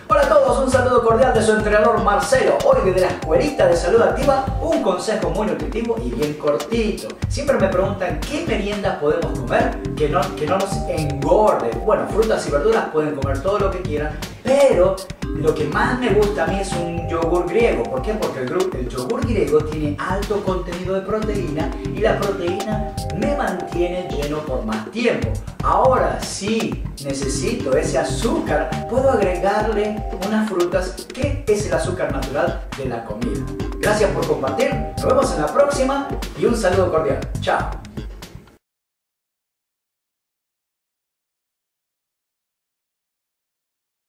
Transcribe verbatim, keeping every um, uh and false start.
Hola a todos, un saludo cordial de su entrenador Marcelo. Hoy desde la escuelita de salud activa, un consejo muy nutritivo y bien cortito. Siempre me preguntan qué meriendas podemos comer que no, que no nos engorde. Bueno, frutas y verduras pueden comer todo lo que quieran, pero lo que más me gusta a mí es un yogur griego. ¿Por qué? Porque el, el yogur griego tiene alto contenido de proteína y la proteína me mantiene lleno por más tiempo. Ahora, si necesito ese azúcar, puedo agregarle unas frutas, que es el azúcar natural de la comida. Gracias por compartir, nos vemos en la próxima y un saludo cordial. Chao.